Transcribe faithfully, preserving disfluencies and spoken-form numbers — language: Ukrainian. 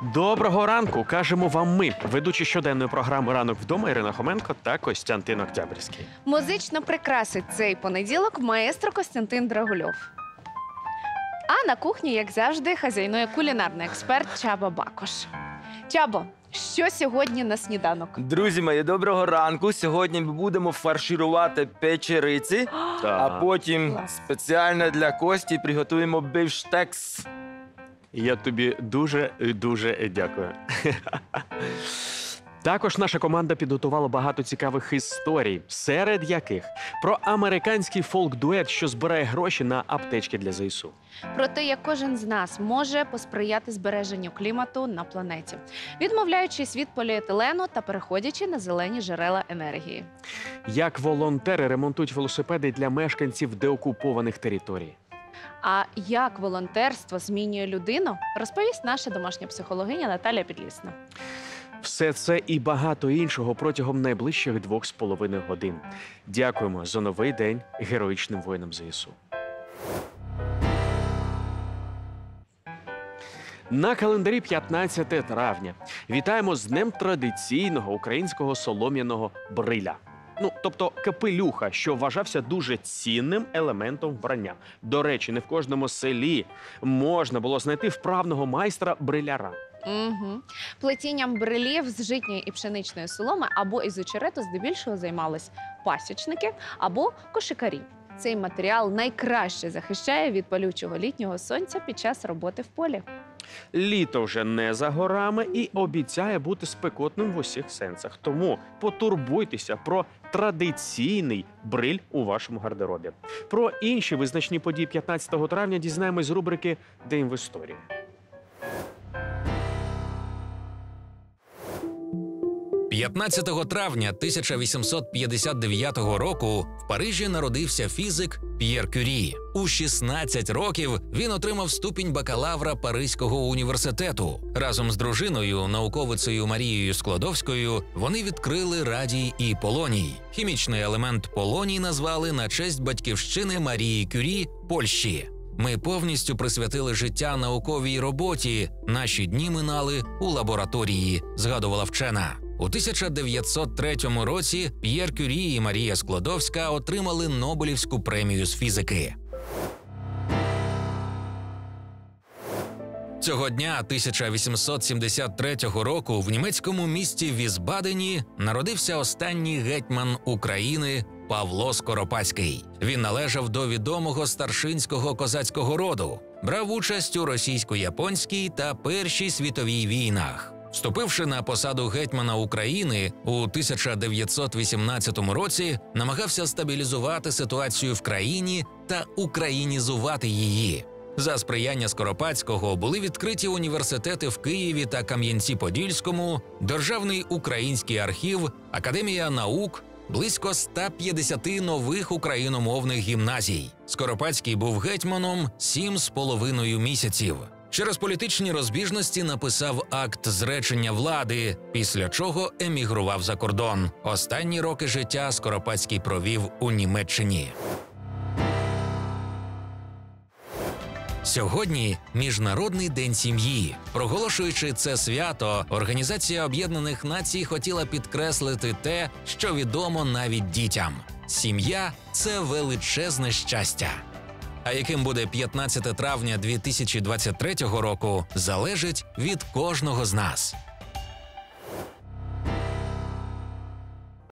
Доброго ранку, кажемо вам ми, ведучі щоденної програми «Ранок вдома» Ірина Хоменко та Костянтин Октябрьський. Музично прикрасить цей понеділок маестро Костянтин Драгульов. А на кухні, як завжди, хазяйнує кулінарний експерт Чаба Бакош. Чабо, що сьогодні на сніданок? Друзі мої, доброго ранку. Сьогодні ми будемо фарширувати печериці, а потім Клас. спеціально для Кості приготуємо бифштекс. Я тобі дуже-дуже дякую. Також наша команда підготувала багато цікавих історій, серед яких про американський фолк-дует, що збирає гроші на аптечки для ЗСУ. Про те, як кожен з нас може посприяти збереженню клімату на планеті, відмовляючись від поліетилену та переходячи на зелені джерела енергії. Як волонтери ремонтують велосипеди для мешканців деокупованих територій. А як волонтерство змінює людину, розповість наша домашня психологиня Наталя Підлісна. Все це і багато іншого протягом найближчих двох з половиною годин. Дякуємо за новий день героїчним воїнам ЗСУ. На календарі п'ятнадцяте травня. Вітаємо з днем традиційного українського солом'яного бриля. Ну, тобто капелюха, що вважався дуже цінним елементом вбрання. До речі, не в кожному селі можна було знайти вправного майстра-бриляра. Угу. Плетінням брилів з житньої і пшеничної соломи або із очерету здебільшого займались пасічники або кошикарі. Цей матеріал найкраще захищає від палючого літнього сонця під час роботи в полі. Літо вже не за горами і обіцяє бути спекотним в усіх сенсах. Тому потурбуйтеся про традиційний бриль у вашому гардеробі. Про інші визначні події п'ятнадцятого травня дізнаємось з рубрики «День в історії». п'ятнадцятого травня тисяча вісімсот п'ятдесят дев'ятого року в Парижі народився фізик П'єр Кюрі. У шістнадцять років він отримав ступінь бакалавра Паризького університету. Разом з дружиною, науковицею Марією Склодовською, вони відкрили радій і полоній. Хімічний елемент полоній назвали на честь батьківщини Марії Кюрі – Польщі. Ми повністю присвятили життя науковій роботі. Наші дні минали у лабораторії, згадувала вчена. У тисяча дев'ятсот третьому році П'єр Кюрі і Марія Склодовська отримали Нобелівську премію з фізики. Цього дня тисяча вісімсот сімдесят третього року в німецькому місті Візбадені народився останній гетьман України Павло Скоропадський. Він належав до відомого старшинського козацького роду, брав участь у російсько-японській та Першій світовій війнах. Вступивши на посаду гетьмана України у тисяча дев'ятсот вісімнадцятому році, намагався стабілізувати ситуацію в країні та українізувати її. За сприяння Скоропадського були відкриті університети в Києві та Кам'янці-Подільському, Державний український архів, Академія наук, близько ста п'ятдесяти нових україномовних гімназій. Скоропадський був гетьманом сім з половиною місяців. Через політичні розбіжності написав акт зречення влади, після чого емігрував за кордон. Останні роки життя Скоропадський провів у Німеччині. Сьогодні – Міжнародний день сім'ї. Проголошуючи це свято, Організація Об'єднаних Націй хотіла підкреслити те, що відомо навіть дітям. Сім'я – це величезне щастя. А яким буде п'ятнадцяте травня дві тисячі двадцять третього року, залежить від кожного з нас.